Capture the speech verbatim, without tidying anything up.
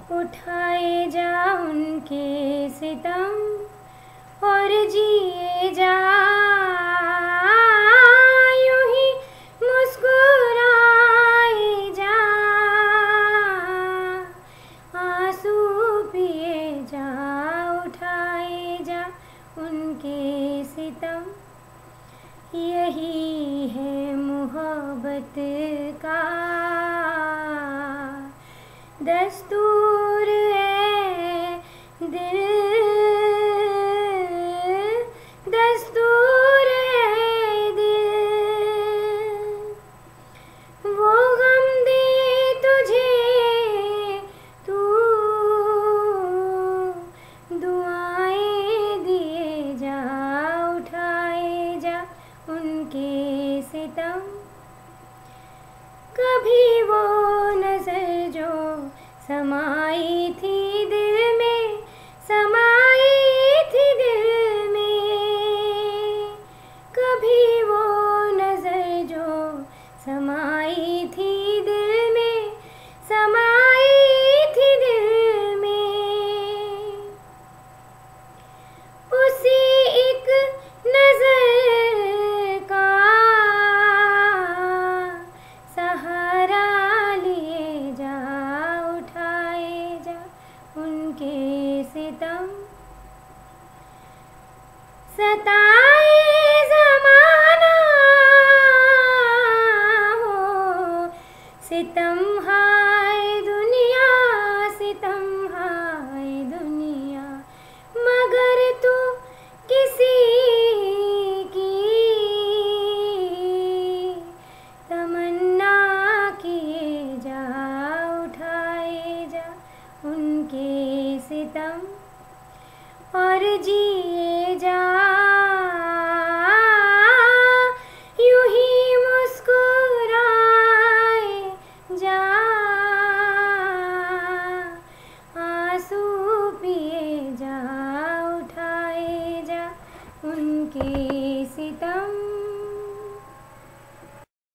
उठाए जा उनके सितम और जिए जा यूं ही मुस्कुराए जा, आंसू पिए जा, उठाए जा उनके सितम। यही है मोहब्बत का दस्तूर है दिल, दस्तूर है दिल। वो गम दे तुझे तू दुआएं दिए जा, उठाए जा उनके सितम। कभी वो नजर जो समाई थी दिल में, समाई थी दिल में, कभी वो नजर जो समाई थी दिल में, समाई थी दिल में, उसी एक नजर का सहारा लिए जा, उठाए जा उनके सितम। सताए